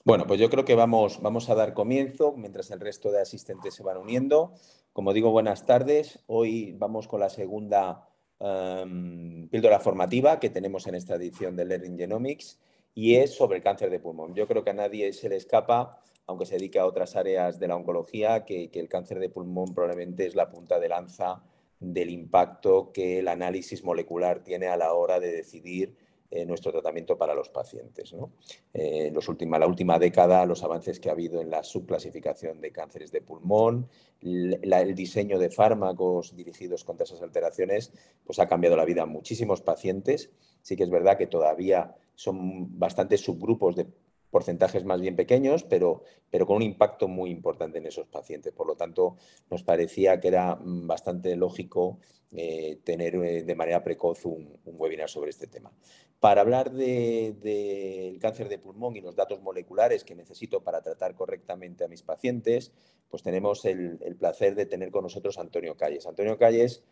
Bueno, pues yo creo que vamos a dar comienzo mientras el resto de asistentes se van uniendo. Como digo, buenas tardes. Hoy vamos con la segunda píldora formativa que tenemos en esta edición de Learning Genomics y es sobre el cáncer de pulmón. Yo creo que a nadie se le escapa, aunque se dedique a otras áreas de la oncología, que el cáncer de pulmón probablemente es la punta de lanza del impacto que el análisis molecular tiene a la hora de decidir nuestro tratamiento para los pacientes, ¿no? La última década, los avances que ha habido en la subclasificación de cánceres de pulmón, el diseño de fármacos dirigidos contra esas alteraciones, pues ha cambiado la vida a muchísimos pacientes. Sí que es verdad que todavía son bastantes subgrupos de porcentajes más bien pequeños, pero con un impacto muy importante en esos pacientes. Por lo tanto, nos parecía que era bastante lógico tener de manera precoz un webinar sobre este tema. Para hablar del cáncer de pulmón y los datos moleculares que necesito para tratar correctamente a mis pacientes, pues tenemos el placer de tener con nosotros a Antonio Calles. Antonio Calles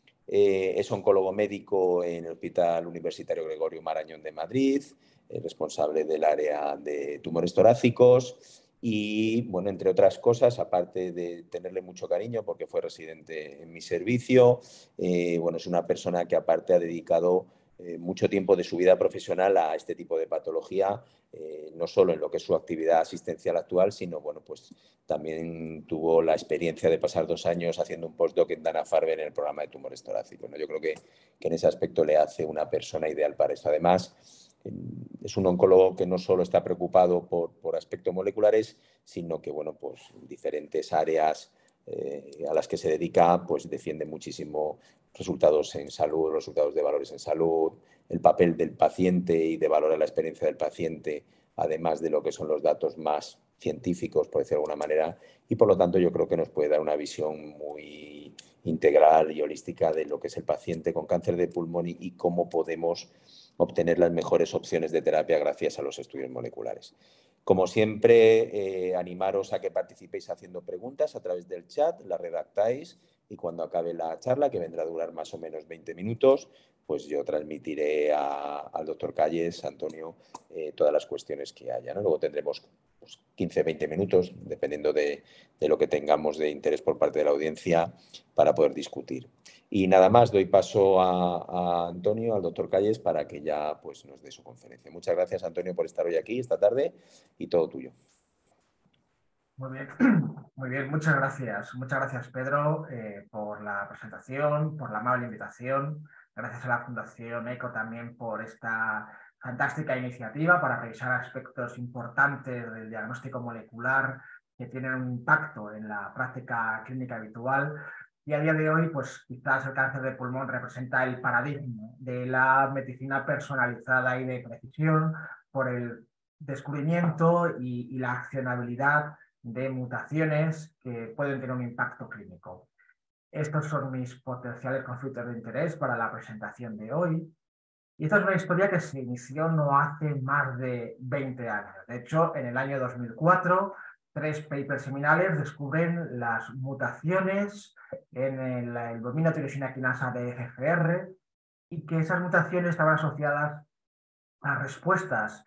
es oncólogo médico en el Hospital Universitario Gregorio Marañón de Madrid, responsable del área de tumores torácicos y, bueno, entre otras cosas, aparte de tenerle mucho cariño porque fue residente en mi servicio, bueno, es una persona que aparte ha dedicado mucho tiempo de su vida profesional a este tipo de patología, no solo en lo que es su actividad asistencial actual, sino bueno, pues también tuvo la experiencia de pasar 2 años haciendo un postdoc en Dana-Farber en el programa de tumores torácicos, ¿no? Yo creo que en ese aspecto le hace una persona ideal para esto. Además, es un oncólogo que no solo está preocupado por aspectos moleculares, sino que bueno, pues diferentes áreas a las que se dedica, pues defiende muchísimo resultados en salud, resultados de valores en salud, el papel del paciente y de valorar la experiencia del paciente, además de lo que son los datos más científicos, por decirlo de alguna manera, y por lo tanto yo creo que nos puede dar una visión muy integral y holística de lo que es el paciente con cáncer de pulmón y cómo podemos obtener las mejores opciones de terapia gracias a los estudios moleculares. Como siempre, animaros a que participéis haciendo preguntas a través del chat, las redactáis y cuando acabe la charla, que vendrá a durar más o menos 20 minutos, pues yo transmitiré al doctor Calles, Antonio, todas las cuestiones que haya, ¿no? Luego tendremos pues, 15-20 minutos, dependiendo de lo que tengamos de interés por parte de la audiencia, para poder discutir. Y nada más, doy paso a Antonio, al doctor Calles, para que ya pues, nos dé su conferencia. Muchas gracias, Antonio, por estar hoy aquí esta tarde y todo tuyo. Muy bien, muy bien, muchas gracias. Muchas gracias, Pedro, por la presentación, por la amable invitación. Gracias a la Fundación ECO también por esta fantástica iniciativa para revisar aspectos importantes del diagnóstico molecular que tienen un impacto en la práctica clínica habitual. Y a día de hoy, pues quizás el cáncer de pulmón representa el paradigma de la medicina personalizada y de precisión por el descubrimiento y la accionabilidad de mutaciones que pueden tener un impacto clínico. Estos son mis potenciales conflictos de interés para la presentación de hoy. Y esta es una historia que se inició no hace más de 20 años. De hecho, en el año 2004, 3 papers seminales descubren las mutaciones en el albumina tirosina quinasa de FGFR y que esas mutaciones estaban asociadas a respuestas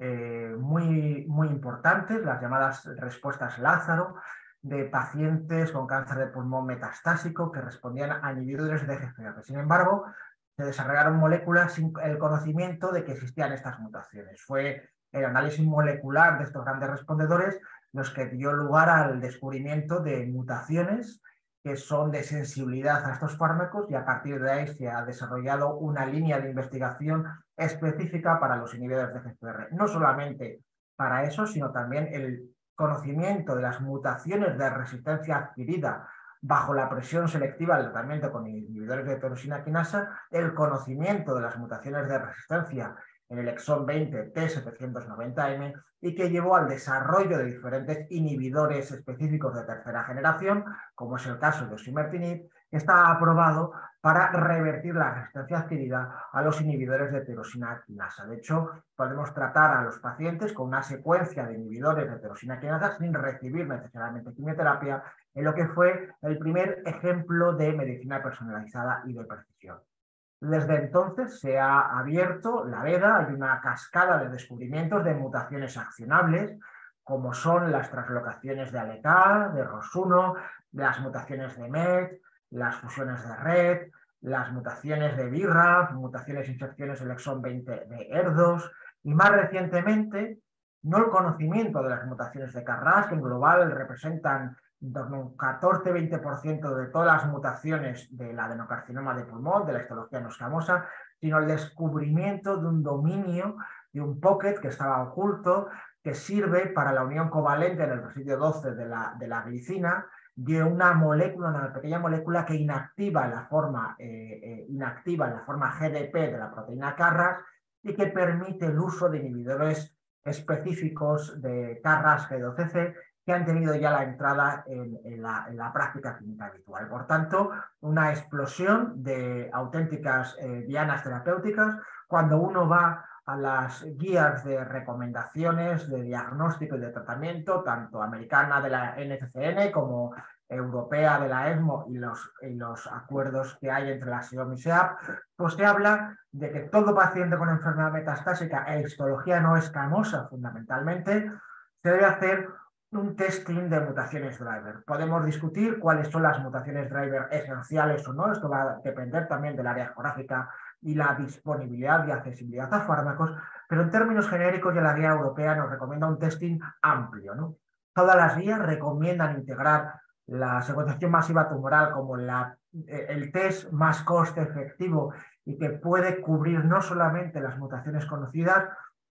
muy importantes, las llamadas respuestas Lázaro, de pacientes con cáncer de pulmón metastásico que respondían a inhibidores de FGFR. Sin embargo, se desarrollaron moléculas sin el conocimiento de que existían estas mutaciones. Fue el análisis molecular de estos grandes respondedores los que dio lugar al descubrimiento de mutaciones que son de sensibilidad a estos fármacos y a partir de ahí se ha desarrollado una línea de investigación específica para los inhibidores de FGFR. No solamente para eso, sino también el conocimiento de las mutaciones de resistencia adquirida bajo la presión selectiva del tratamiento con inhibidores de tirosina quinasa, el conocimiento de las mutaciones de resistencia en el exón 20 T790M y que llevó al desarrollo de diferentes inhibidores específicos de tercera generación, como es el caso de osimertinib, que está aprobado para revertir la resistencia adquirida a los inhibidores de tirosina quinasa. De hecho, podemos tratar a los pacientes con una secuencia de inhibidores de tirosina quinasa sin recibir necesariamente quimioterapia, en lo que fue el primer ejemplo de medicina personalizada y de precisión. Desde entonces se ha abierto la veda, hay una cascada de descubrimientos de mutaciones accionables, como son las translocaciones de ALK, de ROS1, las mutaciones de MET, las fusiones de RET, las mutaciones de BRAF, mutaciones e inserciones del exón 20 de ER2 y más recientemente no el conocimiento de las mutaciones de KRAS, que en global representan en torno a un 14-20% de todas las mutaciones del adenocarcinoma de pulmón, de la histología no escamosa, sino el descubrimiento de un dominio, de un pocket que estaba oculto, que sirve para la unión covalente en el residuo 12 de la glicina, de una molécula, una pequeña molécula que inactiva la forma GDP de la proteína KRAS y que permite el uso de inhibidores específicos de KRAS G12C que han tenido ya la entrada en la práctica clínica habitual. Por tanto, una explosión de auténticas dianas terapéuticas. Cuando uno va a las guías de recomendaciones de diagnóstico y de tratamiento, tanto americana de la NCCN como europea de la ESMO y los acuerdos que hay entre la SIOM y SEAP, pues se habla de que todo paciente con enfermedad metastásica e histología no escamosa fundamentalmente se debe hacer un testing de mutaciones driver. Podemos discutir cuáles son las mutaciones driver esenciales o no, esto va a depender también del área geográfica y la disponibilidad y accesibilidad a fármacos, pero en términos genéricos ya la guía europea nos recomienda un testing amplio, ¿no? Todas las guías recomiendan integrar la secuenciación masiva tumoral como el test más coste efectivo y que puede cubrir no solamente las mutaciones conocidas,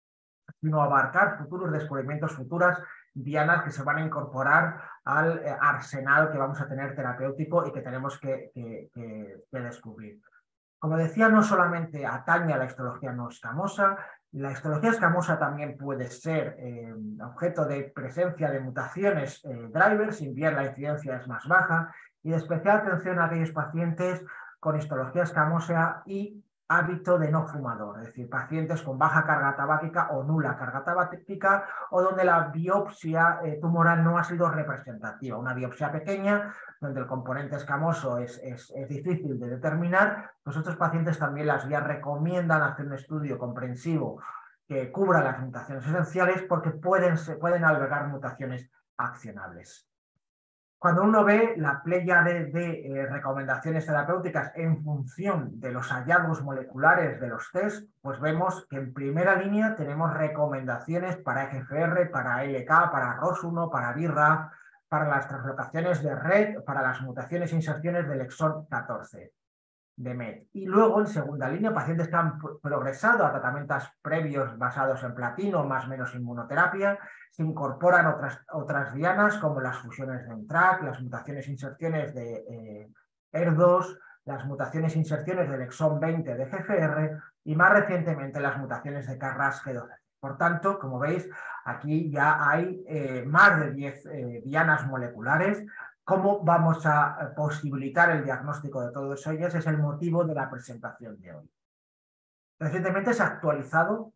sino abarcar futuros descubrimientos, futuras dianas que se van a incorporar al arsenal que vamos a tener terapéutico y que tenemos que descubrir. Como decía, no solamente atañe a la histología no escamosa, la histología escamosa también puede ser objeto de presencia de mutaciones drivers, si bien la incidencia es más baja, y de especial atención a aquellos pacientes con histología escamosa y hábito de no fumador, es decir, pacientes con baja carga tabáquica o nula carga tabáquica o donde la biopsia tumoral no ha sido representativa, una biopsia pequeña donde el componente escamoso es difícil de determinar, pues estos pacientes también las guías recomiendan hacer un estudio comprensivo que cubra las mutaciones esenciales porque pueden albergar mutaciones accionables. Cuando uno ve la pléyade de recomendaciones terapéuticas en función de los hallazgos moleculares de los test, pues vemos que en primera línea tenemos recomendaciones para EGFR, para LK, para ROS1, para BRAF, para las translocaciones de RET, para las mutaciones e inserciones del exón 14 de MET. Y luego, en segunda línea, pacientes que han progresado a tratamientos previos basados en platino, más o menos inmunoterapia, se incorporan otras dianas como las fusiones de NTRK, las mutaciones e inserciones de ER2, las mutaciones e inserciones del exón 20 de GFR y más recientemente las mutaciones de KRAS G12. Por tanto, como veis, aquí ya hay más de 10 dianas moleculares. ¿Cómo vamos a posibilitar el diagnóstico de todos ellos? Es el motivo de la presentación de hoy. Recientemente se ha actualizado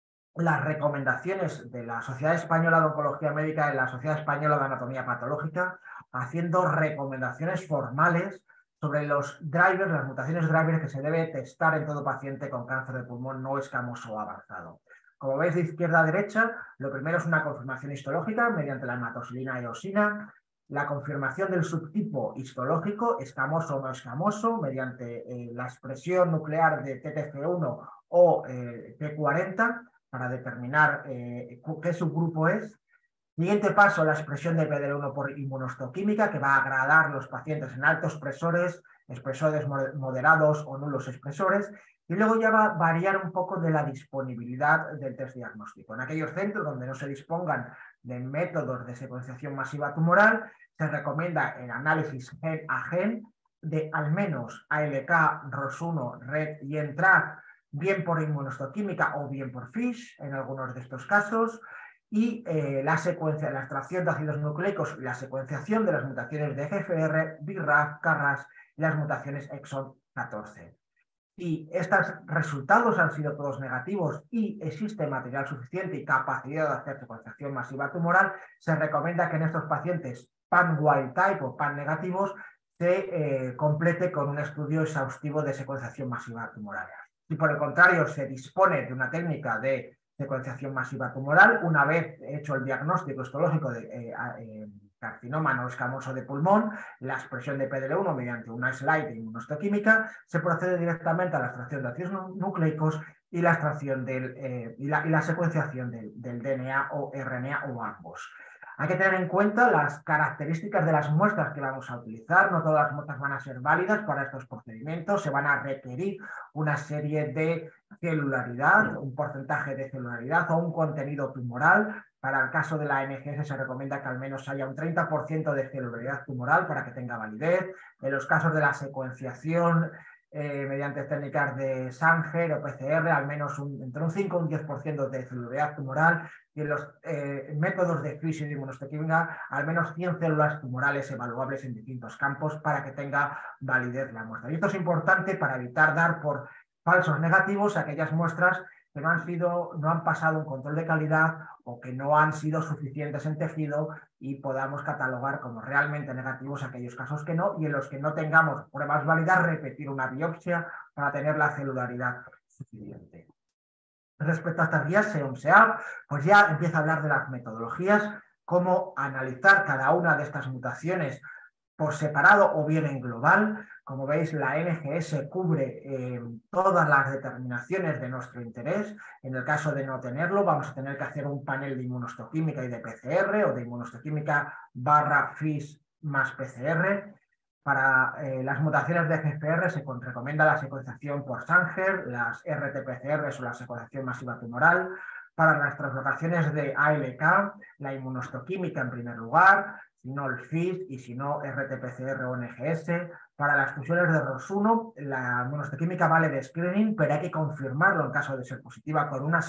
las recomendaciones de la Sociedad Española de Oncología Médica y la Sociedad Española de Anatomía Patológica, haciendo recomendaciones formales sobre los drivers, las mutaciones drivers que se debe testar en todo paciente con cáncer de pulmón no escamoso o avanzado. Como veis de izquierda a derecha, lo primero es una confirmación histológica mediante la hematoxilina y eosina, la confirmación del subtipo histológico, escamoso o no escamoso, mediante la expresión nuclear de TTF1 o P40, para determinar qué subgrupo es. Siguiente paso, la expresión de PD-L1 por inmunohistoquímica, que va a gradar los pacientes en altos expresores, expresores moderados o nulos expresores, y luego ya va a variar un poco de la disponibilidad del test diagnóstico. En aquellos centros donde no se dispongan de métodos de secuenciación masiva tumoral, se recomienda el análisis gen a gen de al menos ALK, ROS1, RET y NTRK, bien por inmunohistoquímica o bien por FISH, en algunos de estos casos, y la extracción de ácidos nucleicos y la secuenciación de las mutaciones de GFR, BRAF, KRAS y las mutaciones exón 14. Y estos resultados han sido todos negativos y existe material suficiente y capacidad de hacer secuenciación masiva tumoral, se recomienda que en estos pacientes pan wild type o pan negativos se complete con un estudio exhaustivo de secuenciación masiva tumoral. Si por el contrario se dispone de una técnica de secuenciación masiva tumoral. Una vez hecho el diagnóstico histológico de carcinoma no escamoso de pulmón, la expresión de PDL1 mediante una slide de inmunohistoquímica, se procede directamente a la extracción de ácidos nucleicos y la extracción y la secuenciación del DNA o RNA o ambos. Hay que tener en cuenta las características de las muestras que vamos a utilizar. No todas las muestras van a ser válidas para estos procedimientos. Se van a requerir una serie de celularidad, un porcentaje de celularidad o un contenido tumoral. Para el caso de la NGS se recomienda que al menos haya un 30% de celularidad tumoral para que tenga validez. En los casos de la secuenciación mediante técnicas de Sanger o PCR, al menos entre un 5 y un 10% de celularidad tumoral, y en los métodos de FISH y de inmunohistoquímica, al menos 100 células tumorales evaluables en distintos campos para que tenga validez la muestra. Y esto es importante para evitar dar por falsos negativos aquellas muestras que no han pasado un control de calidad o que no han sido suficientes en tejido y podamos catalogar como realmente negativos aquellos casos que no, y en los que no tengamos pruebas válidas, repetir una biopsia para tener la celularidad suficiente. Respecto a estas guías SEOM-SEAP, pues ya empieza a hablar de las metodologías, cómo analizar cada una de estas mutaciones por separado o bien en global. Como veis, la NGS cubre todas las determinaciones de nuestro interés. En el caso de no tenerlo, vamos a tener que hacer un panel de inmunohistoquímica y de PCR, o de inmunohistoquímica / FISH más PCR. Para las mutaciones de GFR se recomienda la secuenciación por Sanger, las RT-PCR o la secuenciación masiva tumoral. Para las translocaciones de ALK, la inmunohistoquímica en primer lugar, si no el FISH y si no RT-PCR o NGS. Para las fusiones de ROS1, la inmunohistoquímica vale de screening, pero hay que confirmarlo en caso de ser positiva con un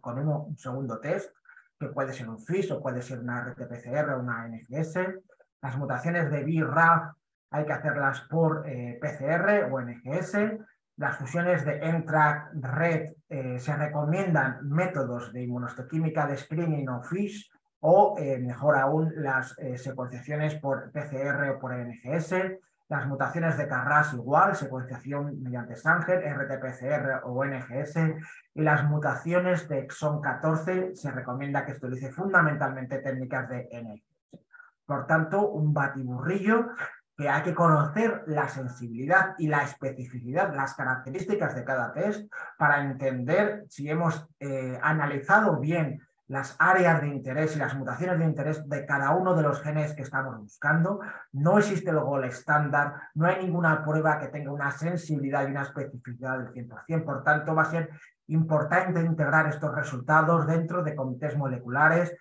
segundo test, que puede ser un FISH o puede ser una RT-PCR o una NGS. Las mutaciones de BRAF hay que hacerlas por PCR o NGS. Las fusiones de NTRK, RET, se recomiendan métodos de inmunohistoquímica de screening o FISH, o mejor aún las secuenciaciones por PCR o por NGS. Las mutaciones de KRAS igual, secuenciación mediante Sanger, RT-PCR o NGS. Y las mutaciones de exón 14 se recomienda que se utilice fundamentalmente técnicas de NGS. Por tanto, un batiburrillo que hay que conocer la sensibilidad y la especificidad, las características de cada test para entender si hemos analizado bien las áreas de interés y las mutaciones de interés de cada uno de los genes que estamos buscando. No existe el gol estándar, no hay ninguna prueba que tenga una sensibilidad y una especificidad del 100%. Por tanto, va a ser importante integrar estos resultados dentro de comités moleculares,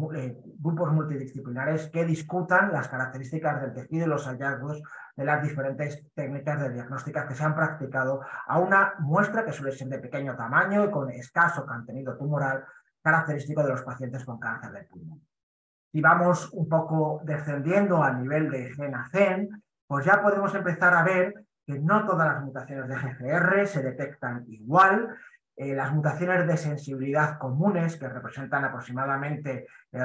grupos multidisciplinares que discutan las características del tejido y los hallazgos de las diferentes técnicas de diagnóstica que se han practicado a una muestra que suele ser de pequeño tamaño y con escaso contenido tumoral, característico de los pacientes con cáncer de pulmón. Si vamos un poco descendiendo a nivel de gen a gen, pues ya podemos empezar a ver que no todas las mutaciones de GFR se detectan igual. Las mutaciones de sensibilidad comunes, que representan aproximadamente el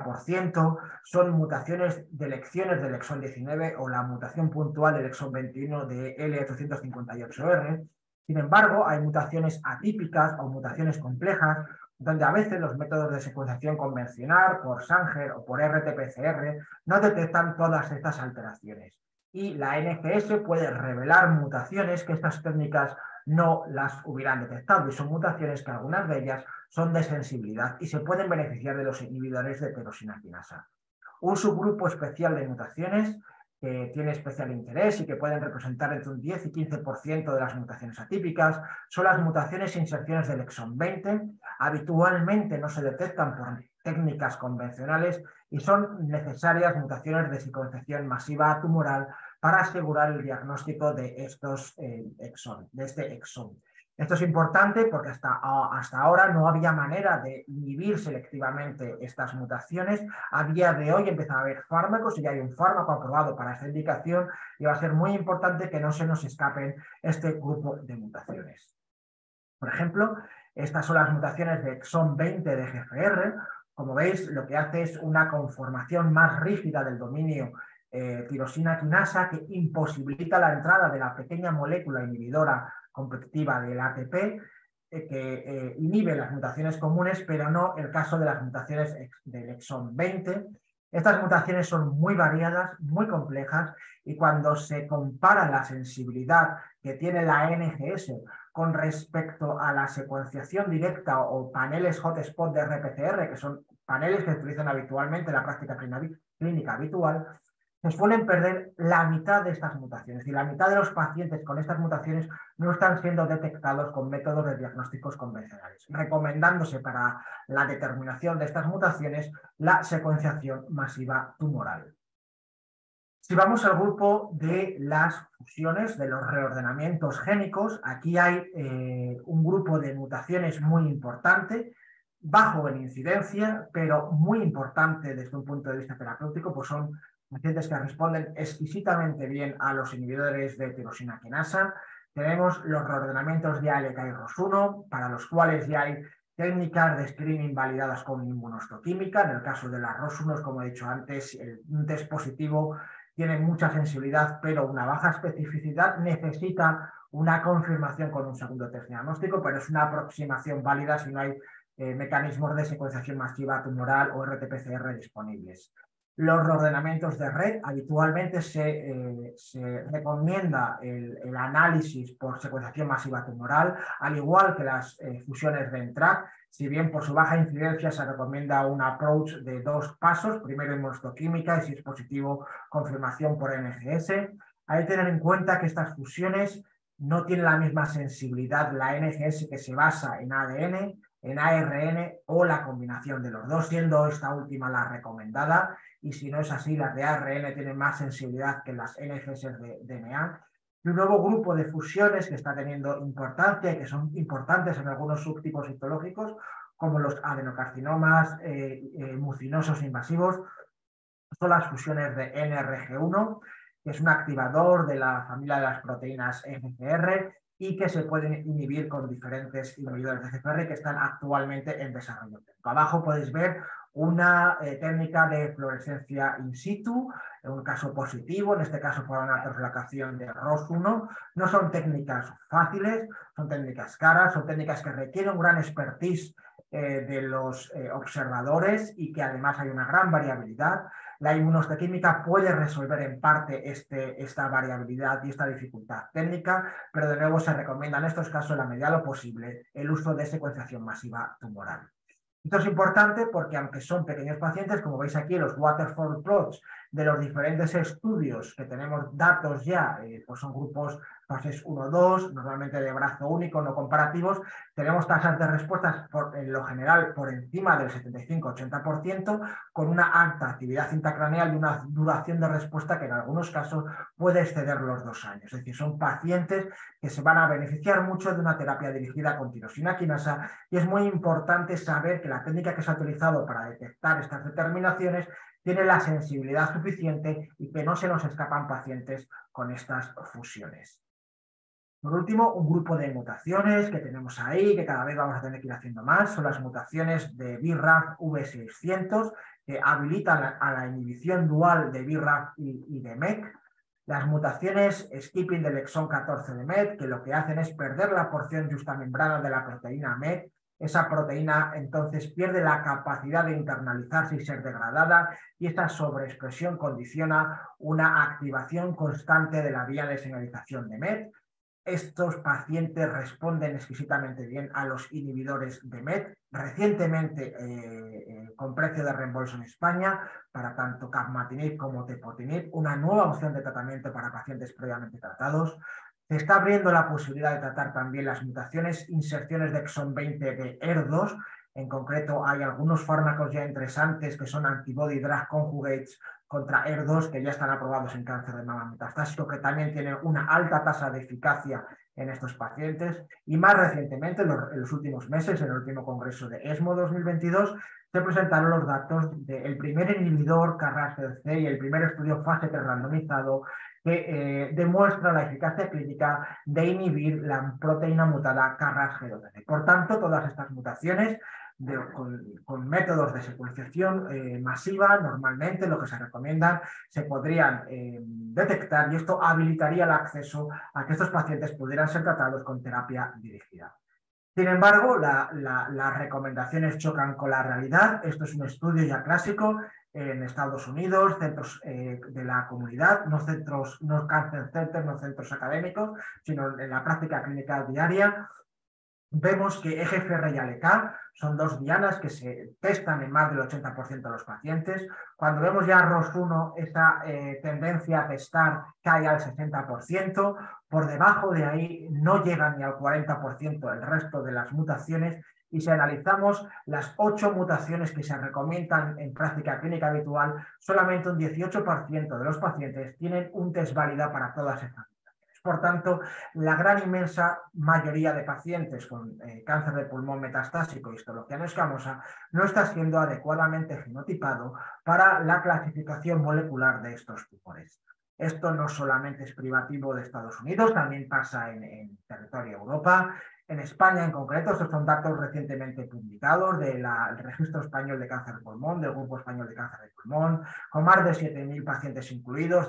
80%, son mutaciones de lecciones del exón 19 o la mutación puntual del exón 21 de L858R. Sin embargo, hay mutaciones atípicas o mutaciones complejas, donde a veces los métodos de secuenciación convencional, por Sanger o por RT-PCR, no detectan todas estas alteraciones. Y la NGS puede revelar mutaciones que estas técnicas no las hubieran detectado, y son mutaciones que algunas de ellas son de sensibilidad y se pueden beneficiar de los inhibidores de tirosina quinasa. Un subgrupo especial de mutaciones que tiene especial interés y que pueden representar entre un 10 y 15% de las mutaciones atípicas son las mutaciones e inserciones del exón 20. Habitualmente no se detectan por técnicas convencionales y son necesarias mutaciones de secuenciación masiva tumoral para asegurar el diagnóstico de este exón. Esto es importante porque hasta ahora no había manera de inhibir selectivamente estas mutaciones. A día de hoy empieza a haber fármacos y ya hay un fármaco aprobado para esta indicación, y va a ser muy importante que no se nos escapen este grupo de mutaciones. Por ejemplo, estas son las mutaciones de exón 20 de GFR. Como veis, lo que hace es una conformación más rígida del dominio tirosina quinasa, que imposibilita la entrada de la pequeña molécula inhibidora competitiva del ATP. inhibe las mutaciones comunes, pero no el caso de las mutaciones del exón 20. Estas mutaciones son muy variadas, muy complejas, y cuando se compara la sensibilidad que tiene la NGS con respecto a la secuenciación directa o paneles hotspot de RPCR, que son paneles que se utilizan habitualmente en la práctica clínica habitual, se suelen perder la mitad de estas mutaciones, y la mitad de los pacientes con estas mutaciones no están siendo detectados con métodos de diagnósticos convencionales, recomendándose para la determinación de estas mutaciones la secuenciación masiva tumoral. Si vamos al grupo de las fusiones, de los reordenamientos génicos, aquí hay un grupo de mutaciones muy importante, bajo en incidencia, pero muy importante desde un punto de vista terapéutico, pues son pacientes que responden exquisitamente bien a los inhibidores de tirosina quinasa. Tenemos los reordenamientos de ALK y ROS1, para los cuales ya hay técnicas de screening validadas con inmunohistoquímica. En el caso de las ROS1, como he dicho antes, un test positivo tiene mucha sensibilidad, pero una baja especificidad, necesita una confirmación con un segundo test diagnóstico, pero es una aproximación válida si no hay mecanismos de secuenciación masiva tumoral o RT-PCR disponibles. Los reordenamientos de red, habitualmente se recomienda el análisis por secuenciación masiva tumoral, al igual que las fusiones de ENTRAC. Si bien por su baja incidencia se recomienda un approach de 2 pasos, primero inmunohistoquímica y, si es positivo, confirmación por NGS. Hay que tener en cuenta que estas fusiones no tienen la misma sensibilidad, la NGS, que se basa en ADN, en ARN o la combinación de los dos, siendo esta última la recomendada, y si no es así, las de ARN tienen más sensibilidad que las NGS de DNA. Y un nuevo grupo de fusiones que está teniendo importancia y que son importantes en algunos subtipos histológicos, como los adenocarcinomas mucinosos invasivos, son las fusiones de NRG1, que es un activador de la familia de las proteínas FCR y que se pueden inhibir con diferentes inhibidores de FCR que están actualmente en desarrollo. Abajo podéis ver una técnica de fluorescencia in situ, en un caso positivo, en este caso por una translocación de ROS1. No son técnicas fáciles, son técnicas caras, son técnicas que requieren un gran expertise de los observadores, y que además hay una gran variabilidad. La inmunohistoquímica puede resolver en parte esta variabilidad y esta dificultad técnica, pero de nuevo se recomienda en estos casos, en la medida de lo posible, el uso de secuenciación masiva tumoral. Esto es importante porque, aunque son pequeños pacientes, como veis aquí, los waterfall plots de los diferentes estudios que tenemos datos ya, pues son grupos fases 1-2, normalmente de brazo único, no comparativos. Tenemos tasas de respuestas en lo general por encima del 75-80%, con una alta actividad intracraneal y una duración de respuesta que en algunos casos puede exceder los 2 años. Es decir, son pacientes que se van a beneficiar mucho de una terapia dirigida con tirosina quinasa, y es muy importante saber que la técnica que se ha utilizado para detectar estas determinaciones tiene la sensibilidad suficiente y que no se nos escapan pacientes con estas fusiones. Por último, un grupo de mutaciones que tenemos ahí, que cada vez vamos a tener que ir haciendo más, son las mutaciones de BRAF V600, que habilitan a la inhibición dual de BRAF y de MEK. Las mutaciones skipping del exón 14 de MEK, que lo que hacen es perder la porción justamembrana de la proteína MEK. Esa proteína entonces pierde la capacidad de internalizarse y ser degradada, y esta sobreexpresión condiciona una activación constante de la vía de señalización de MEK. Estos pacientes responden exquisitamente bien a los inhibidores de MET, recientemente con precio de reembolso en España, para tanto capmatinib como tepotinib, una nueva opción de tratamiento para pacientes previamente tratados. Se está abriendo la posibilidad de tratar también las mutaciones, inserciones de exón 20 de ER2. En concreto, hay algunos fármacos ya interesantes que son antibody drug conjugates contra ER2, que ya están aprobados en cáncer de mama metastásico, que también tienen una alta tasa de eficacia en estos pacientes. Y más recientemente, en los últimos meses, en el último congreso de ESMO 2022, se presentaron los datos del primer inhibidor KRAS-G12C y el primer estudio fase 3 randomizado que demuestra la eficacia clínica de inhibir la proteína mutada KRAS-G12C. Por tanto, todas estas mutaciones con métodos de secuenciación masiva, normalmente lo que se recomienda, se podrían detectar, y esto habilitaría el acceso a que estos pacientes pudieran ser tratados con terapia dirigida. Sin embargo, las recomendaciones chocan con la realidad. Esto es un estudio ya clásico en Estados Unidos, centros de la comunidad, no centros, no cancer centers, no centros académicos, sino en la práctica clínica diaria. Vemos que EGFR y ALK son dos dianas que se testan en más del 80% de los pacientes. Cuando vemos ya ROS1, esa tendencia a testar cae al 60%. Por debajo de ahí no llega ni al 40% el resto de las mutaciones. Y si analizamos las 8 mutaciones que se recomiendan en práctica clínica habitual, solamente un 18% de los pacientes tienen un test válido para todas estas. Por tanto, la gran inmensa mayoría de pacientes con cáncer de pulmón metastásico y histología no escamosa no está siendo adecuadamente genotipado para la clasificación molecular de estos tumores. Esto no solamente es privativo de Estados Unidos, también pasa en territorio Europa. En España en concreto, estos son datos recientemente publicados del Registro Español de Cáncer de Pulmón, del Grupo Español de Cáncer de Pulmón, con más de 7.000 pacientes incluidos,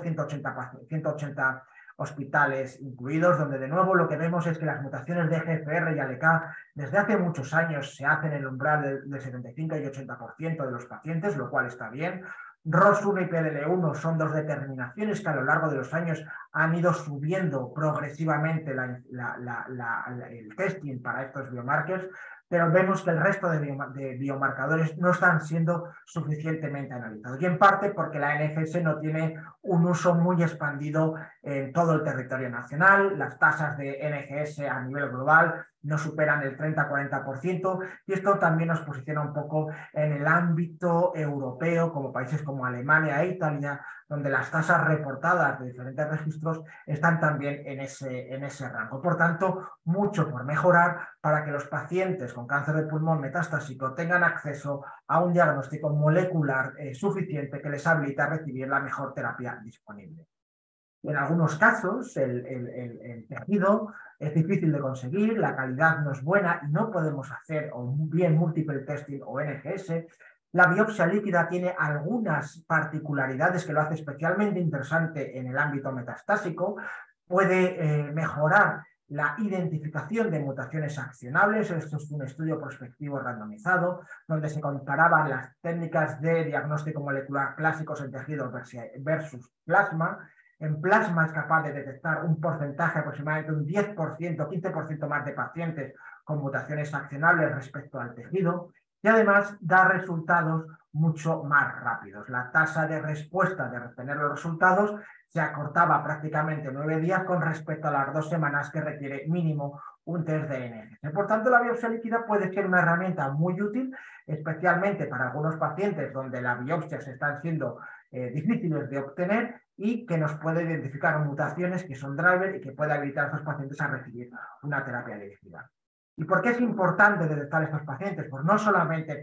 180 hospitales incluidos, donde de nuevo lo que vemos es que las mutaciones de EGFR y ALK desde hace muchos años se hacen en el umbral del 75 y 80% de los pacientes, lo cual está bien. ROS1 y PDL1 son dos determinaciones que a lo largo de los años han ido subiendo progresivamente el testing para estos biomarkers, pero vemos que el resto de biomarcadores no están siendo suficientemente analizados. Y en parte porque la NGS no tiene un uso muy expandido en todo el territorio nacional. Las tasas de NGS a nivel global no superan el 30-40%, y esto también nos posiciona un poco en el ámbito europeo, como países como Alemania e Italia, donde las tasas reportadas de diferentes registros están también en ese rango. Por tanto, mucho por mejorar para que los pacientes con cáncer de pulmón metastásico tengan acceso a un diagnóstico molecular suficiente que les habilite a recibir la mejor terapia disponible. En algunos casos, el tejido es difícil de conseguir, la calidad no es buena y no podemos hacer o bien multiple testing o NGS. La biopsia líquida tiene algunas particularidades que lo hace especialmente interesante en el ámbito metastásico. Puede mejorar la identificación de mutaciones accionables. Esto es un estudio prospectivo randomizado, donde se comparaban las técnicas de diagnóstico molecular clásicos en tejido versus plasma. En plasma es capaz de detectar un porcentaje, aproximadamente un 10%, 15% más de pacientes con mutaciones accionables respecto al tejido, y además da resultados mucho más rápidos. La tasa de respuesta de retener los resultados se acortaba prácticamente 9 días con respecto a las 2 semanas que requiere mínimo un test de NGS. Por tanto, la biopsia líquida puede ser una herramienta muy útil, especialmente para algunos pacientes donde las biopsias están siendo difíciles de obtener y que nos puede identificar mutaciones que son driver y que puede habilitar a estos pacientes a recibir una terapia dirigida. ¿Y por qué es importante detectar a estos pacientes? Pues no solamente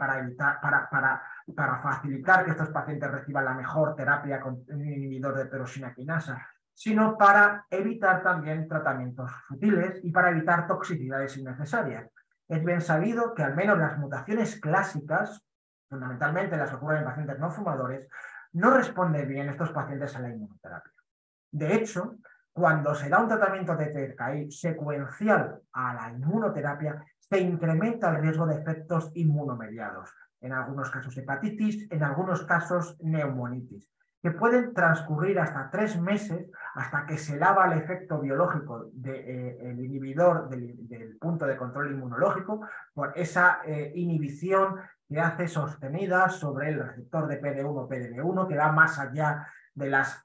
para facilitar que estos pacientes reciban la mejor terapia con un inhibidor de tirosina quinasa, sino para evitar también tratamientos futiles y para evitar toxicidades innecesarias. Es bien sabido que al menos las mutaciones clásicas, fundamentalmente las que ocurren en pacientes no fumadores, no responden bien estos pacientes a la inmunoterapia. De hecho, cuando se da un tratamiento de TKI secuencial a la inmunoterapia, se incrementa el riesgo de efectos inmunomediados, en algunos casos hepatitis, en algunos casos neumonitis, que pueden transcurrir hasta 3 meses hasta que se lava el efecto biológico del inhibidor del punto de control inmunológico por esa inhibición que hace sostenida sobre el receptor de PD1, PDL1, que va más allá de las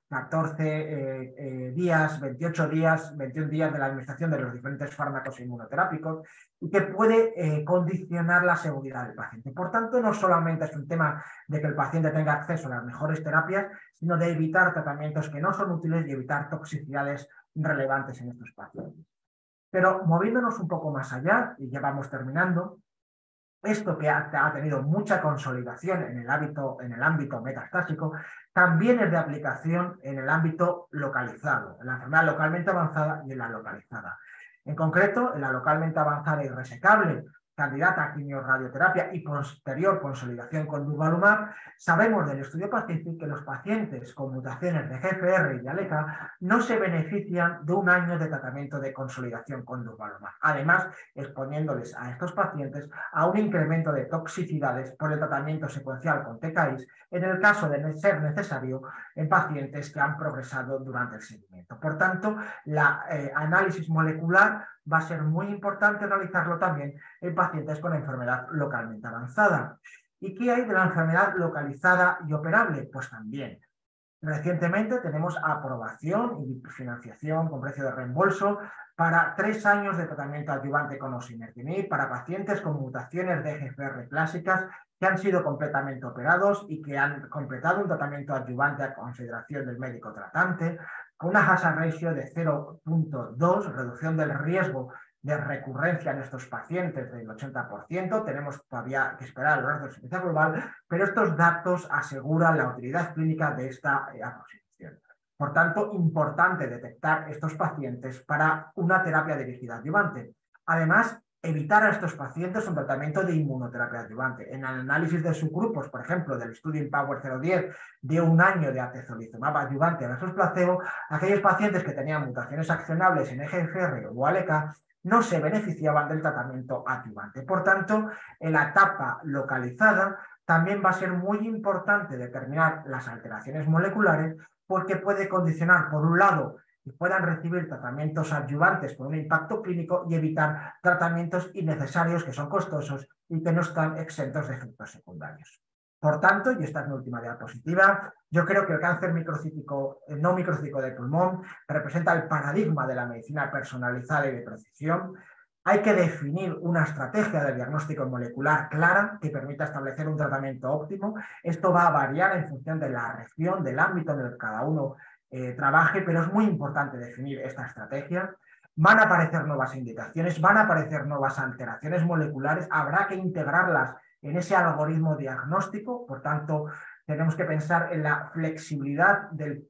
14 días, 28 días, 21 días de la administración de los diferentes fármacos inmunoterápicos, y que puede condicionar la seguridad del paciente. Por tanto, no solamente es un tema de que el paciente tenga acceso a las mejores terapias, sino de evitar tratamientos que no son útiles y evitar toxicidades relevantes en estos pacientes. Pero moviéndonos un poco más allá, y ya vamos terminando, esto que ha tenido mucha consolidación en el ámbito metastásico, también es de aplicación en el ámbito localizado, en la enfermedad localmente avanzada y en la localizada. En concreto, en la localmente avanzada y resecable, candidata a quimiorradioterapia y posterior consolidación con durvalumab, sabemos del estudio Pacific que los pacientes con mutaciones de GFR y de ALK no se benefician de un año de tratamiento de consolidación con durvalumab. Además, exponiéndoles a estos pacientes a un incremento de toxicidades por el tratamiento secuencial con TKIs en el caso de ser necesario en pacientes que han progresado durante el seguimiento. Por tanto, el análisis molecular va a ser muy importante realizarlo también en pacientes con enfermedad localmente avanzada. ¿Y qué hay de la enfermedad localizada y operable? Pues también. Recientemente tenemos aprobación y financiación con precio de reembolso para 3 años de tratamiento adyuvante con osimertinib para pacientes con mutaciones de GFR clásicas que han sido completamente operados y que han completado un tratamiento adyuvante a consideración del médico tratante, con una hazard ratio de 0.2, reducción del riesgo de recurrencia en estos pacientes del 80%. Tenemos todavía que esperar los datos de experiencia global, pero estos datos aseguran la utilidad clínica de esta aproximación. Por tanto, importante detectar estos pacientes para una terapia dirigida adyuvante. Además, evitar a estos pacientes un tratamiento de inmunoterapia adyuvante. En el análisis de subgrupos, por ejemplo, del estudio IMpower 010 de un año de atezolizumab adyuvante versus placebo, aquellos pacientes que tenían mutaciones accionables en EGFR o ALK no se beneficiaban del tratamiento adyuvante. Por tanto, en la etapa localizada también va a ser muy importante determinar las alteraciones moleculares porque puede condicionar, por un lado, que puedan recibir tratamientos adyuvantes con un impacto clínico y evitar tratamientos innecesarios que son costosos y que no están exentos de efectos secundarios. Por tanto, y esta es mi última diapositiva, yo creo que el cáncer microcítico, no microcítico de pulmón representa el paradigma de la medicina personalizada y de precisión. Hay que definir una estrategia de diagnóstico molecular clara que permita establecer un tratamiento óptimo. Esto va a variar en función de la región, del ámbito en el que cada uno trabaje, pero es muy importante definir esta estrategia. Van a aparecer nuevas indicaciones, van a aparecer nuevas alteraciones moleculares, habrá que integrarlas en ese algoritmo diagnóstico. Por tanto, tenemos que pensar en la flexibilidad del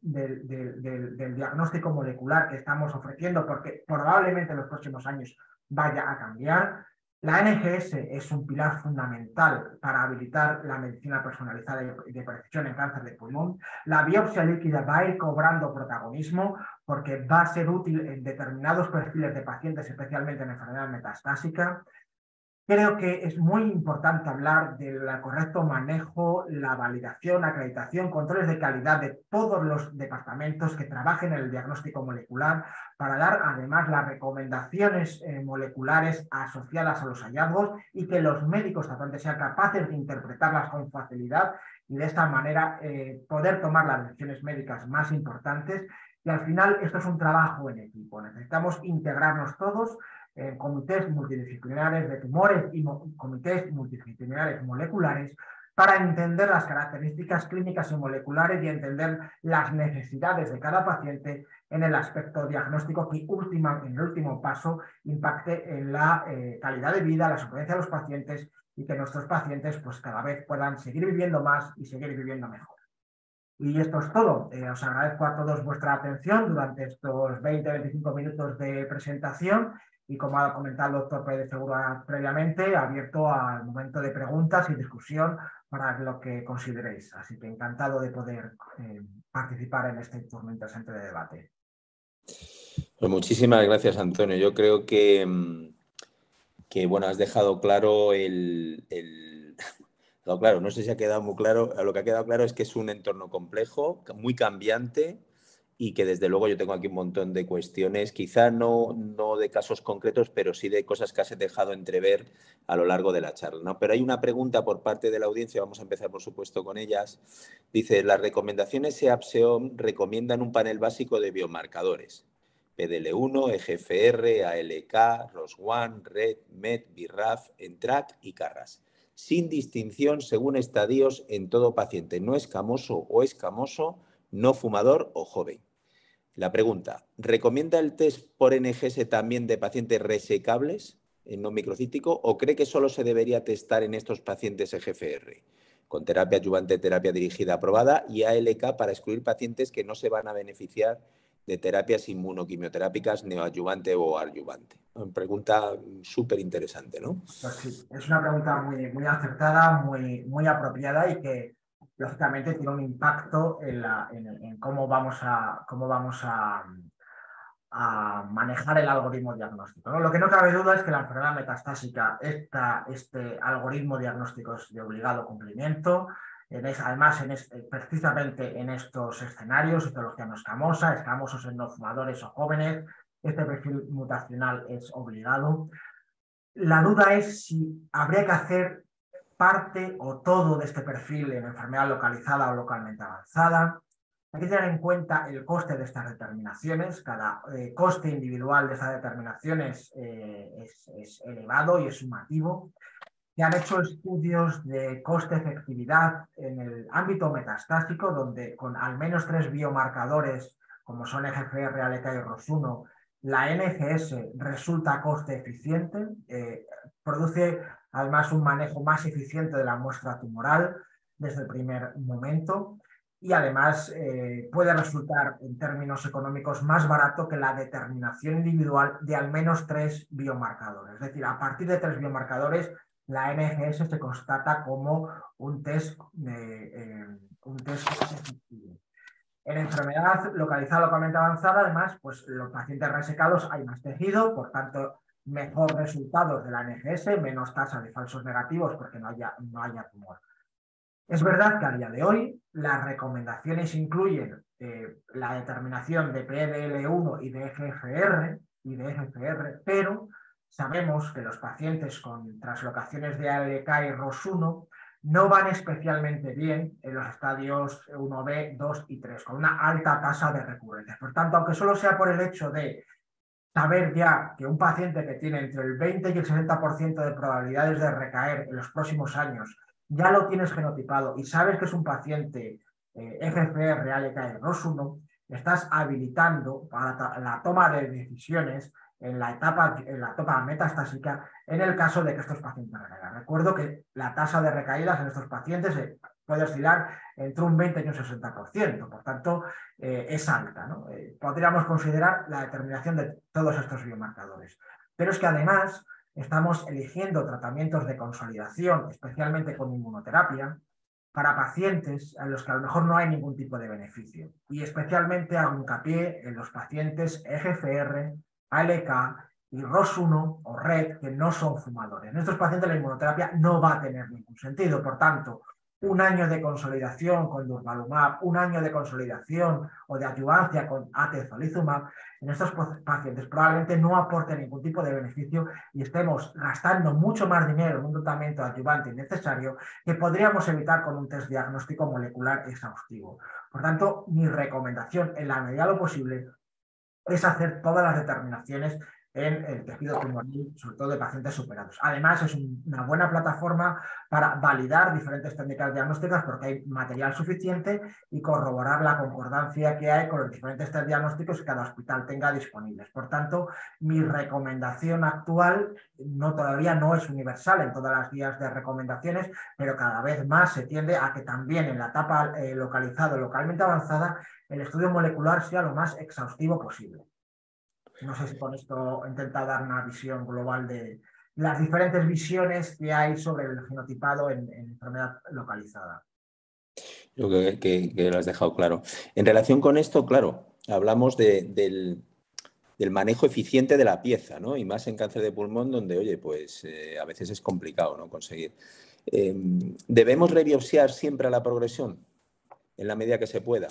diagnóstico molecular que estamos ofreciendo, porque probablemente en los próximos años vaya a cambiar. La NGS es un pilar fundamental para habilitar la medicina personalizada y de precisión en cáncer de pulmón. La biopsia líquida va a ir cobrando protagonismo porque va a ser útil en determinados perfiles de pacientes, especialmente en enfermedad metastásica. Creo que es muy importante hablar del correcto manejo, la validación, acreditación, controles de calidad de todos los departamentos que trabajen en el diagnóstico molecular para dar además las recomendaciones moleculares asociadas a los hallazgos y que los médicos tratantes sean capaces de interpretarlas con facilidad y de esta manera poder tomar las decisiones médicas más importantes. Y al final esto es un trabajo en equipo. Necesitamos integrarnos todos en comités multidisciplinares de tumores y comités multidisciplinares moleculares para entender las características clínicas y moleculares y entender las necesidades de cada paciente en el aspecto diagnóstico que en el último paso impacte en la calidad de vida, la supervivencia de los pacientes y que nuestros pacientes pues cada vez puedan seguir viviendo más y seguir viviendo mejor. Y esto es todo. Os agradezco a todos vuestra atención durante estos 20-25 minutos de presentación y, como ha comentado el doctor Pérez Segura previamente, abierto al momento de preguntas y discusión para lo que consideréis. Así que encantado de poder participar en este turno interesante de debate. Pues muchísimas gracias, Antonio. Yo creo que bueno, has dejado claro claro, no sé si ha quedado muy claro. Lo que ha quedado claro es que es un entorno complejo, muy cambiante y que desde luego yo tengo aquí un montón de cuestiones, quizá no de casos concretos, pero sí de cosas que has dejado entrever a lo largo de la charla, ¿no? Pero hay una pregunta por parte de la audiencia, vamos a empezar por supuesto con ellas. Dice, las recomendaciones EAPSEOM recomiendan un panel básico de biomarcadores. PDL1, EGFR, ALK, ROS1, RET, MET, BRAF, ENTRAC y CARRAS, sin distinción según estadios en todo paciente no escamoso o escamoso, no fumador o joven. La pregunta, ¿recomienda el test por NGS también de pacientes resecables en no microcítico o cree que solo se debería testar en estos pacientes EGFR, con terapia adyuvante, terapia dirigida aprobada y ALK para excluir pacientes que no se van a beneficiar de terapias inmunoquimioterápicas neoadyuvante o adyuvante. Pregunta súper interesante, ¿no? Pues sí, es una pregunta muy acertada, muy apropiada y que lógicamente tiene un impacto en cómo vamos a manejar el algoritmo diagnóstico, ¿no? Lo que no cabe duda es que la enfermedad metastásica, este algoritmo diagnóstico es de obligado cumplimiento. Además, precisamente en estos escenarios, histología no escamosa, escamosos en no fumadores o jóvenes, este perfil mutacional es obligado. La duda es si habría que hacer parte o todo de este perfil en enfermedad localizada o localmente avanzada. Hay que tener en cuenta el coste de estas determinaciones. Cada coste individual de estas determinaciones es elevado y es sumativo. Se han hecho estudios de coste-efectividad en el ámbito metastásico, donde con al menos 3 biomarcadores, como son EGFR, ALK y ROS1, la NGS resulta coste eficiente, produce además un manejo más eficiente de la muestra tumoral desde el primer momento y además puede resultar en términos económicos más barato que la determinación individual de al menos 3 biomarcadores. Es decir, a partir de 3 biomarcadores, la NGS se constata como un test efectivo. En enfermedad localizada localmente avanzada, además, pues los pacientes resecados hay más tejido, por tanto, mejor resultados de la NGS, menos tasa de falsos negativos porque no haya tumor. Es verdad que a día de hoy las recomendaciones incluyen la determinación de PDL1 y de EGFR, pero sabemos que los pacientes con translocaciones de ALK y ROS1 no van especialmente bien en los estadios 1B, 2 y 3, con una alta tasa de recurrencias. Por tanto, aunque solo sea por el hecho de saber ya que un paciente que tiene entre el 20 y el 60% de probabilidades de recaer en los próximos años, ya lo tienes genotipado y sabes que es un paciente EGFR, ALK y ROS1, estás habilitando para la toma de decisiones en la etapa metastásica en el caso de que estos pacientes recaigan. Recuerdo que la tasa de recaídas en estos pacientes puede oscilar entre un 20 y un 60%, por tanto es alta, ¿no? Podríamos considerar la determinación de todos estos biomarcadores. Pero es que además estamos eligiendo tratamientos de consolidación, especialmente con inmunoterapia, para pacientes a los que a lo mejor no hay ningún tipo de beneficio. Y especialmente hago hincapié en los pacientes EGFR, ALK y ROS1 o RET que no son fumadores. En estos pacientes la inmunoterapia no va a tener ningún sentido. Por tanto, un año de consolidación con durvalumab, un año de consolidación o de adyuvancia con atezolizumab, en estos pacientes probablemente no aporte ningún tipo de beneficio y estemos gastando mucho más dinero en un tratamiento adyuvante innecesario que podríamos evitar con un test diagnóstico molecular exhaustivo. Por tanto, mi recomendación en la medida de lo posible es hacer todas las determinaciones en el tejido tumoral, sobre todo de pacientes superados. Además, es una buena plataforma para validar diferentes técnicas diagnósticas porque hay material suficiente y corroborar la concordancia que hay con los diferentes test diagnósticos que cada hospital tenga disponibles. Por tanto, mi recomendación actual todavía no es universal en todas las guías de recomendaciones, pero cada vez más se tiende a que también en la etapa localmente avanzada, el estudio molecular sea lo más exhaustivo posible. No sé si con esto he intentado dar una visión global de las diferentes visiones que hay sobre el genotipado en enfermedad localizada. Yo creo que lo has dejado claro. En relación con esto, claro, hablamos del manejo eficiente de la pieza, ¿no? Y más en cáncer de pulmón, donde, oye, pues a veces es complicado, ¿no? Conseguir. ¿Debemos rebiopsiar siempre a la progresión? En la medida que se pueda.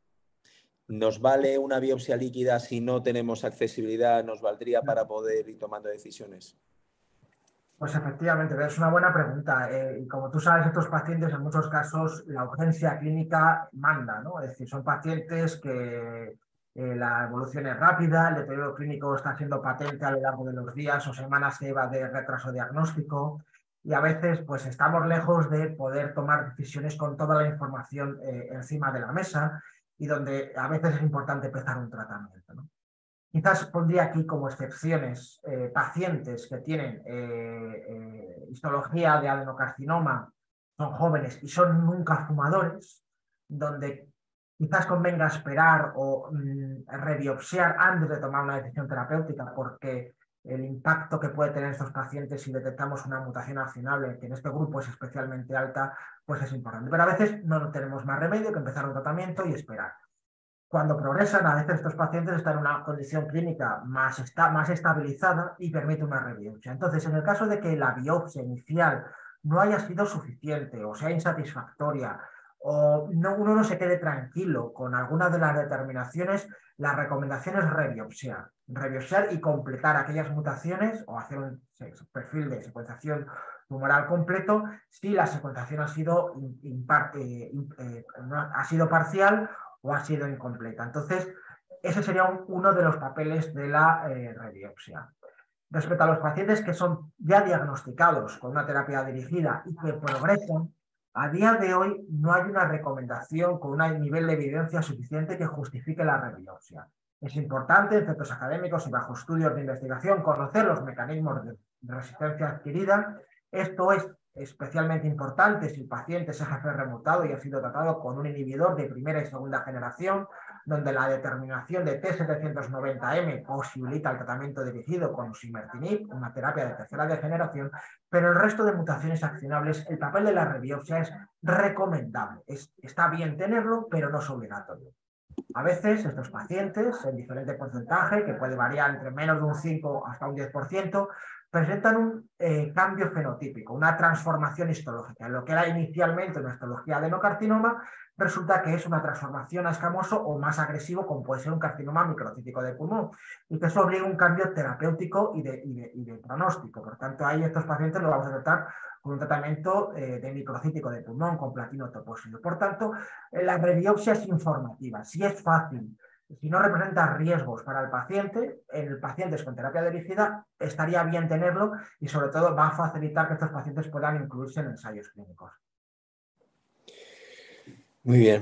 ¿Nos vale una biopsia líquida si no tenemos accesibilidad? ¿Nos valdría para poder ir tomando decisiones? Pues efectivamente, es una buena pregunta. Y como tú sabes, estos pacientes en muchos casos la urgencia clínica manda, ¿no? Es decir, son pacientes que la evolución es rápida, el deterioro clínico está siendo patente a lo largo de los días o semanas que lleva de retraso diagnóstico y a veces pues estamos lejos de poder tomar decisiones con toda la información encima de la mesa y donde a veces es importante empezar un tratamiento, ¿no? Quizás pondría aquí como excepciones pacientes que tienen histología de adenocarcinoma, son jóvenes y son nunca fumadores, donde quizás convenga esperar o rebiopsiar antes de tomar una decisión terapéutica, porque el impacto que puede tener estos pacientes si detectamos una mutación accionable, que en este grupo es especialmente alta, pues es importante. Pero a veces no tenemos más remedio que empezar un tratamiento y esperar. Cuando progresan, a veces estos pacientes están en una condición clínica más estabilizada y permite una rebiopsia. Entonces, en el caso de que la biopsia inicial no haya sido suficiente o sea insatisfactoria, o no, uno no se quede tranquilo con alguna de las determinaciones, la recomendación es rebiopsiar y completar aquellas mutaciones o hacer un perfil de secuenciación tumoral completo si la secuenciación ha sido, ha sido parcial o ha sido incompleta. Entonces, ese sería uno de los papeles de la rebiopsia. Respecto a los pacientes que son ya diagnosticados con una terapia dirigida y que progresan, a día de hoy no hay una recomendación con un nivel de evidencia suficiente que justifique la rebiopsia. Es importante en centros académicos y bajo estudios de investigación conocer los mecanismos de resistencia adquirida. Esto es especialmente importante si el paciente es EGFR mutado y ha sido tratado con un inhibidor de primera y segunda generación, donde la determinación de T790M posibilita el tratamiento dirigido con osimertinib, una terapia de tercera generación, pero el resto de mutaciones accionables, el papel de la rebiopsia es recomendable. Está bien tenerlo, pero no es obligatorio. A veces estos pacientes, en diferente porcentaje, que puede variar entre menos de un 5 hasta un 10%, presentan un cambio fenotípico, una transformación histológica. En lo que era inicialmente una histología de adenocarcinoma, resulta que es una transformación a escamoso o más agresivo, como puede ser un carcinoma microcítico de pulmón, y que eso obliga a un cambio terapéutico y de pronóstico. Por tanto, ahí estos pacientes los vamos a tratar con un tratamiento de microcítico de pulmón con platino toposilo. Por tanto, la rebiopsia es informativa, si es fácil, si no representa riesgos para el paciente, en el paciente con terapia dirigida estaría bien tenerlo y sobre todo va a facilitar que estos pacientes puedan incluirse en ensayos clínicos. Muy bien.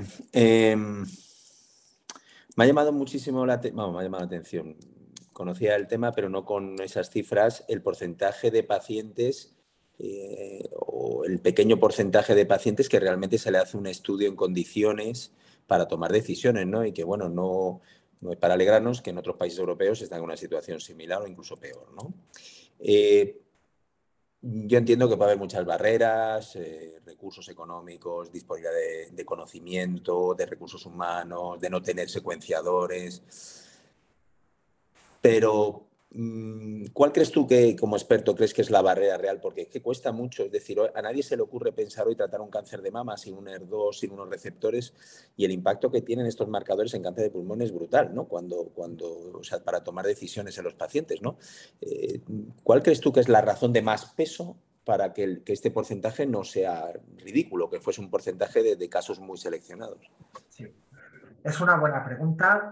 Me ha llamado muchísimo me ha llamado la atención. Conocía el tema, pero no con esas cifras, el porcentaje de pacientes o el pequeño porcentaje de pacientes que realmente se le hace un estudio en condiciones para tomar decisiones, ¿no? Y que, bueno, no es para alegrarnos que en otros países europeos están en una situación similar o incluso peor, ¿no? Yo entiendo que puede haber muchas barreras, recursos económicos, disponibilidad de conocimiento, de recursos humanos, de no tener secuenciadores. Pero, ¿cuál crees tú que, como experto, crees que es la barrera real? Porque es que cuesta mucho. Es decir, a nadie se le ocurre pensar hoy tratar un cáncer de mama sin un ER2, sin unos receptores, y el impacto que tienen estos marcadores en cáncer de pulmón es brutal, ¿no? O sea, para tomar decisiones en los pacientes, ¿no? ¿Cuál crees tú que es la razón de más peso para que este porcentaje no sea ridículo, que fuese un porcentaje de casos muy seleccionados? Sí. Es una buena pregunta,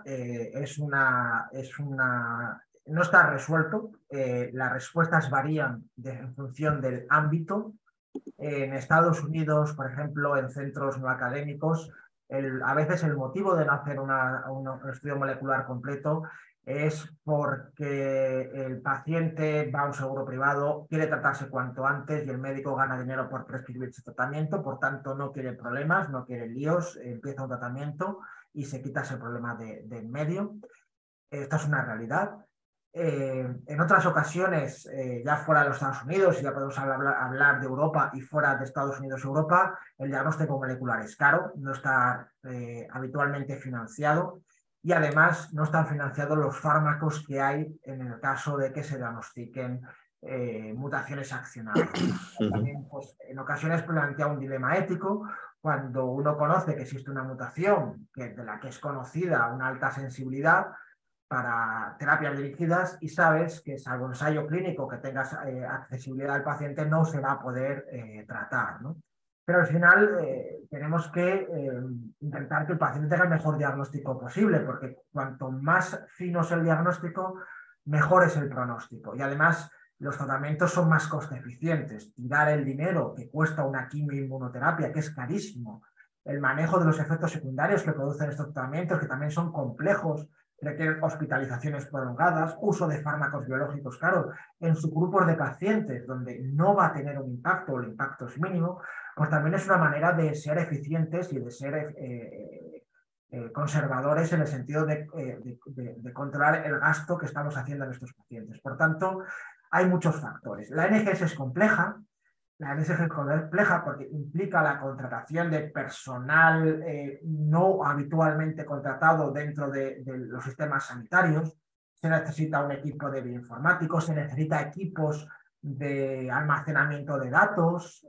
no está resuelto, las respuestas varían en función del ámbito. En Estados Unidos, por ejemplo, en centros no académicos, a veces el motivo de no hacer un estudio molecular completo es porque el paciente va a un seguro privado, quiere tratarse cuanto antes y el médico gana dinero por prescribir ese tratamiento, por tanto no quiere problemas, no quiere líos, empieza un tratamiento y se quita ese problema de en medio. Esta es una realidad. En otras ocasiones, ya fuera de los Estados Unidos, y ya podemos hablar de Europa y fuera de Estados Unidos y Europa, el diagnóstico molecular es caro, no está habitualmente financiado y además no están financiados los fármacos que hay en el caso de que se diagnostiquen mutaciones accionables. También, pues, en ocasiones plantea un dilema ético cuando uno conoce que existe una mutación de la que es conocida una alta sensibilidad para terapias dirigidas y sabes que salvo ensayo clínico que tengas accesibilidad al paciente no se va a poder tratar, ¿no? Pero al final tenemos que intentar que el paciente tenga el mejor diagnóstico posible, porque cuanto más fino es el diagnóstico, mejor es el pronóstico. Y además los tratamientos son más coste eficientes. Tirar el dinero que cuesta una quimioinmunoterapia, que es carísimo, el manejo de los efectos secundarios que producen estos tratamientos, que también son complejos, requieren hospitalizaciones prolongadas, uso de fármacos biológicos caros en subgrupos de pacientes donde no va a tener un impacto o el impacto es mínimo, pues también es una manera de ser eficientes y de ser conservadores en el sentido de controlar el gasto que estamos haciendo en estos pacientes. Por tanto, hay muchos factores. La NGS es compleja. La NGS es compleja porque implica la contratación de personal no habitualmente contratado dentro de los sistemas sanitarios. Se necesita un equipo de bioinformáticos, se necesita equipos de almacenamiento de datos,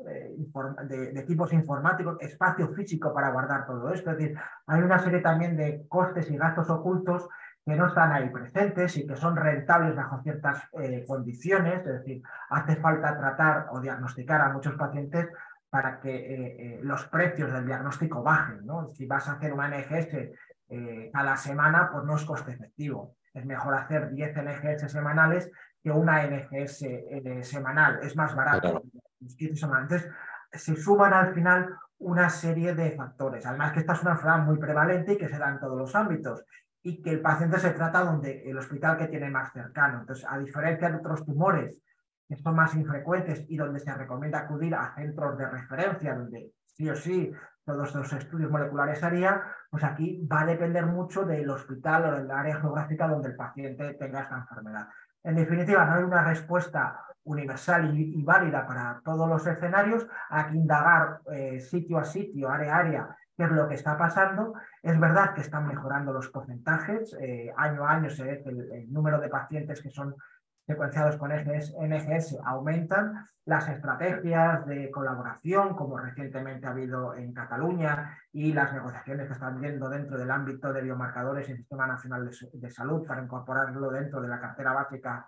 de equipos informáticos, espacio físico para guardar todo esto. Es decir, hay una serie también de costes y gastos ocultos que no están ahí presentes y que son rentables bajo ciertas condiciones. Es decir, hace falta tratar o diagnosticar a muchos pacientes para que los precios del diagnóstico bajen, ¿no? Si vas a hacer una NGS a la semana, pues no es coste efectivo. Es mejor hacer 10 NGS semanales que una NGS semanal. Es más barato. Claro. Entonces, se suman al final una serie de factores. Además que esta es una enfermedad muy prevalente y que se da en todos los ámbitos y que el paciente se trata donde el hospital que tiene más cercano. Entonces, a diferencia de otros tumores que son más infrecuentes y donde se recomienda acudir a centros de referencia, donde sí o sí todos los estudios moleculares haría, pues aquí va a depender mucho del hospital o del área geográfica donde el paciente tenga esta enfermedad. En definitiva, no hay una respuesta universal y válida para todos los escenarios. Hay que indagar sitio a sitio, área a área, qué es lo que está pasando. Es verdad que están mejorando los porcentajes. Año a año se ve que el número de pacientes que son secuenciados con NGS aumentan. Las estrategias de colaboración, como recientemente ha habido en Cataluña, y las negociaciones que están viendo dentro del ámbito de biomarcadores y el Sistema Nacional de Salud para incorporarlo dentro de la cartera básica,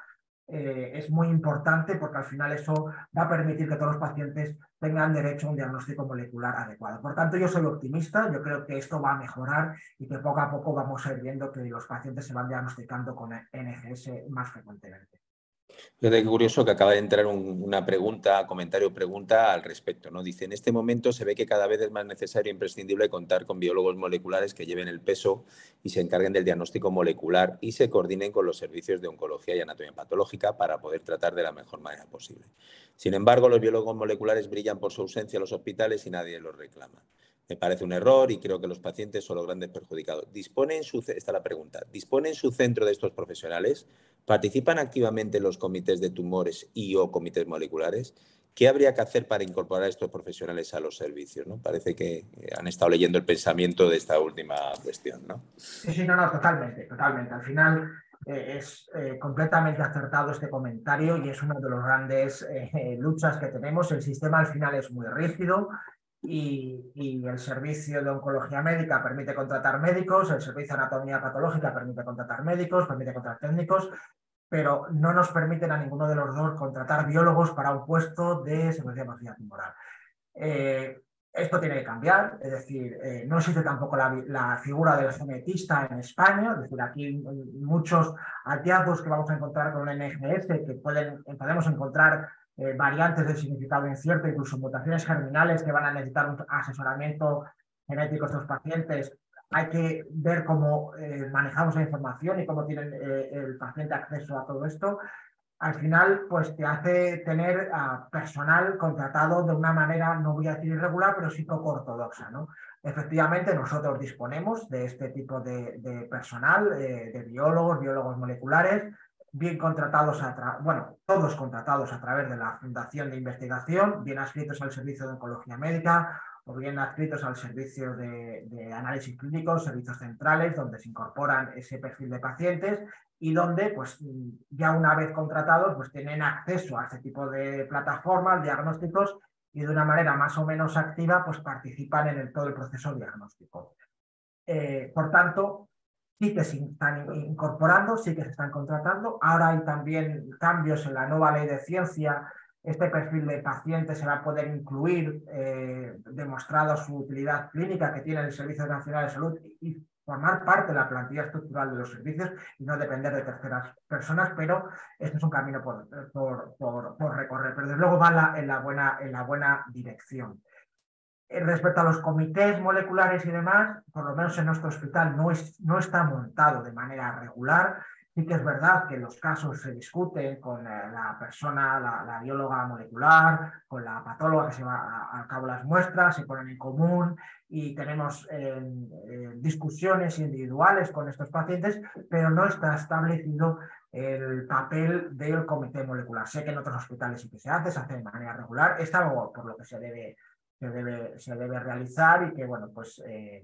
es muy importante porque al final eso va a permitir que todos los pacientes tengan derecho a un diagnóstico molecular adecuado. Por tanto, yo soy optimista, yo creo que esto va a mejorar y que poco a poco vamos a ir viendo que los pacientes se van diagnosticando con NGS más frecuentemente. Fíjate qué curioso que acaba de entrar una pregunta, comentario pregunta al respecto, ¿no? Dice, en este momento se ve que cada vez es más necesario e imprescindible contar con biólogos moleculares que lleven el peso y se encarguen del diagnóstico molecular y se coordinen con los servicios de oncología y anatomía patológica para poder tratar de la mejor manera posible. Sin embargo, los biólogos moleculares brillan por su ausencia en los hospitales y nadie los reclama. Me parece un error y creo que los pacientes son los grandes perjudicados. Esta es la pregunta. ¿Dispone en su centro de estos profesionales? ¿Participan activamente en los comités de tumores y o comités moleculares? ¿Qué habría que hacer para incorporar a estos profesionales a los servicios, ¿no? Parece que han estado leyendo el pensamiento de esta última cuestión, ¿no? Sí, no, totalmente, totalmente. Al final es completamente acertado este comentario y es una de las grandes luchas que tenemos. El sistema al final es muy rígido y el servicio de oncología médica permite contratar médicos, el servicio de anatomía patológica permite contratar médicos, permite contratar técnicos, pero no nos permiten a ninguno de los dos contratar biólogos para un puesto de secuenciación tumoral. Esto tiene que cambiar, es decir, no existe tampoco la figura del genetista en España, es decir, aquí muchos hallazgos que vamos a encontrar con el NGS, que podemos encontrar variantes de significado incierto, incluso mutaciones germinales que van a necesitar un asesoramiento genético a estos pacientes. Hay que ver cómo manejamos la información y cómo tiene el paciente acceso a todo esto. Al final, pues te hace tener personal contratado de una manera, no voy a decir irregular, pero sí poco ortodoxa, ¿no? Efectivamente, nosotros disponemos de este tipo de personal, de biólogos moleculares, bien contratados, todos contratados a través de la Fundación de Investigación, bien adscritos al Servicio de Oncología Médica o bien adscritos al Servicio de Análisis Clínicos, servicios centrales, donde se incorporan ese perfil de pacientes y donde, pues, ya una vez contratados, pues tienen acceso a este tipo de plataformas, diagnósticos, y de una manera más o menos activa, pues participan en todo el proceso diagnóstico. Por tanto, sí que se están incorporando, sí que se están contratando. Ahora hay también cambios en la nueva ley de ciencia. Este perfil de paciente se va a poder incluir, demostrado su utilidad clínica que tiene el Servicio Nacional de Salud y formar parte de la plantilla estructural de los servicios y no depender de terceras personas, pero este es un camino por recorrer, pero desde luego va en la buena dirección. Respecto a los comités moleculares y demás, por lo menos en nuestro hospital no está montado de manera regular. Sí que es verdad que los casos se discuten con la persona, la bióloga molecular, con la patóloga que se va a cabo las muestras, se ponen en común y tenemos discusiones individuales con estos pacientes, pero no está establecido el papel del comité molecular. Sé que en otros hospitales sí que se hace de manera regular, es algo por lo que se debe realizar y que, bueno, pues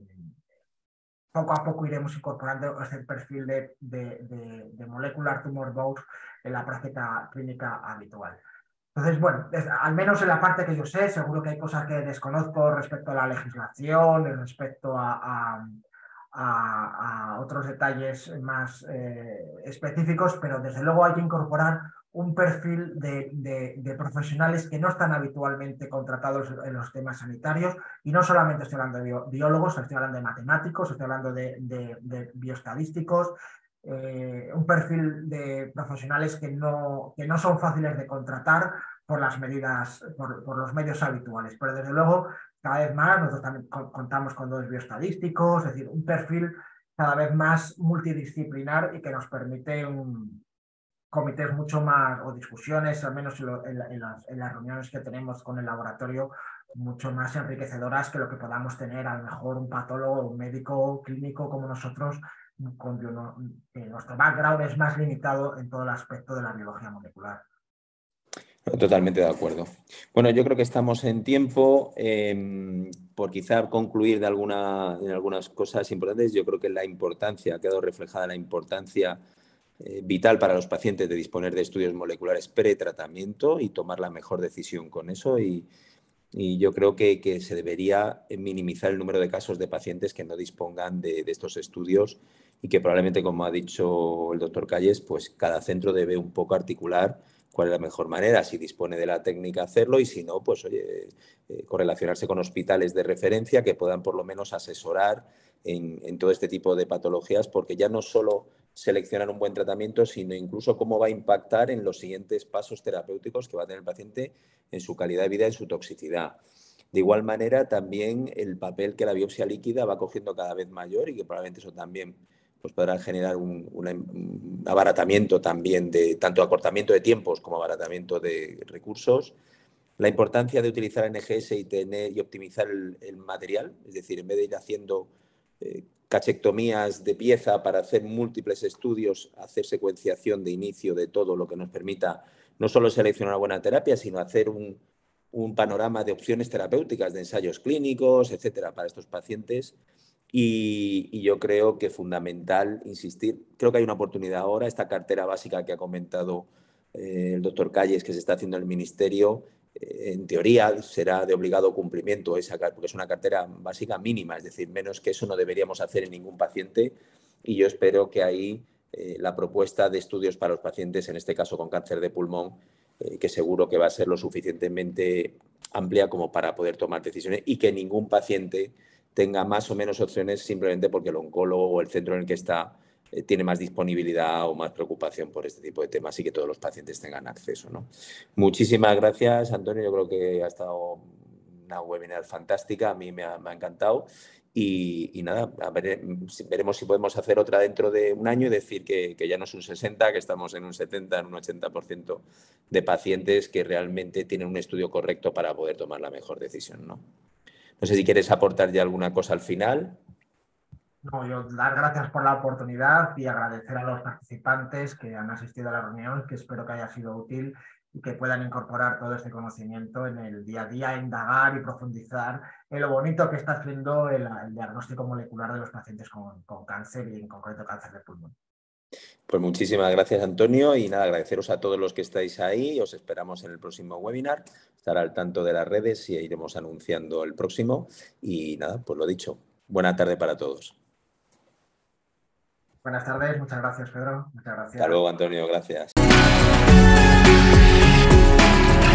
poco a poco iremos incorporando este perfil de Molecular Tumor Board en la práctica clínica habitual. Entonces, bueno, al menos en la parte que yo sé, seguro que hay cosas que desconozco respecto a la legislación, respecto a otros detalles más específicos, pero desde luego hay que incorporar un perfil de profesionales que no están habitualmente contratados en los temas sanitarios, y no solamente estoy hablando de biólogos, estoy hablando de matemáticos, estoy hablando de bioestadísticos, un perfil de profesionales que no son fáciles de contratar por las medidas, por los medios habituales, pero desde luego cada vez más nosotros también contamos con 2 bioestadísticos, es decir, un perfil cada vez más multidisciplinar y que nos permite comités mucho más, o discusiones, al menos en las reuniones que tenemos con el laboratorio, mucho más enriquecedoras que lo que podamos tener a lo mejor un patólogo o un médico clínico como nosotros, nuestro background es más limitado en todo el aspecto de la biología molecular. Totalmente de acuerdo. Bueno, yo creo que estamos en tiempo. Por quizá concluir en algunas cosas importantes, yo creo que la importancia, ha quedado reflejada la importancia vital para los pacientes de disponer de estudios moleculares pretratamiento y tomar la mejor decisión con eso. Y yo creo que se debería minimizar el número de casos de pacientes que no dispongan de estos estudios y que probablemente, como ha dicho el doctor Calles, pues cada centro debe un poco articular cuál es la mejor manera, si dispone de la técnica hacerlo y si no, pues oye, correlacionarse con hospitales de referencia que puedan por lo menos asesorar en todo este tipo de patologías, porque ya no solo seleccionar un buen tratamiento, sino incluso cómo va a impactar en los siguientes pasos terapéuticos que va a tener el paciente en su calidad de vida, en su toxicidad. De igual manera, también el papel que la biopsia líquida va cogiendo cada vez mayor y que probablemente eso también pues podrá generar un abaratamiento también de tanto acortamiento de tiempos como abaratamiento de recursos. La importancia de utilizar NGS y optimizar el material, es decir, en vez de ir haciendo cachectomías de pieza para hacer múltiples estudios, hacer secuenciación de inicio de todo lo que nos permita no solo seleccionar una buena terapia, sino hacer un panorama de opciones terapéuticas, de ensayos clínicos, etcétera, para estos pacientes. Y yo creo que es fundamental insistir. Creo que hay una oportunidad ahora, esta cartera básica que ha comentado el doctor Calles, que se está haciendo en el Ministerio, en teoría será de obligado cumplimiento, porque es una cartera básica mínima, es decir, menos que eso no deberíamos hacer en ningún paciente. Y yo espero que ahí la propuesta de estudios para los pacientes, en este caso con cáncer de pulmón, que seguro que va a ser lo suficientemente amplia como para poder tomar decisiones y que ningún paciente tenga más o menos opciones simplemente porque el oncólogo o el centro en el que está tiene más disponibilidad o más preocupación por este tipo de temas y que todos los pacientes tengan acceso, ¿no? Muchísimas gracias, Antonio. Yo creo que ha estado una webinar fantástica. A mí me ha encantado. Y nada, veremos si podemos hacer otra dentro de un año y decir que ya no es un 60, que estamos en un 70, en un 80% de pacientes que realmente tienen un estudio correcto para poder tomar la mejor decisión, ¿no? No sé si quieres aportar ya alguna cosa al final. No, yo dar gracias por la oportunidad y agradecer a los participantes que han asistido a la reunión, que espero que haya sido útil y que puedan incorporar todo este conocimiento en el día a día, indagar y profundizar en lo bonito que está haciendo el diagnóstico molecular de los pacientes con cáncer y en concreto cáncer de pulmón. Pues muchísimas gracias, Antonio, y nada, agradeceros a todos los que estáis ahí. Os esperamos en el próximo webinar. Estar al tanto de las redes y iremos anunciando el próximo. Y nada, pues lo dicho. Buena tarde para todos. Buenas tardes, muchas gracias, Pedro. Muchas Hasta gracias. luego, Antonio. Gracias.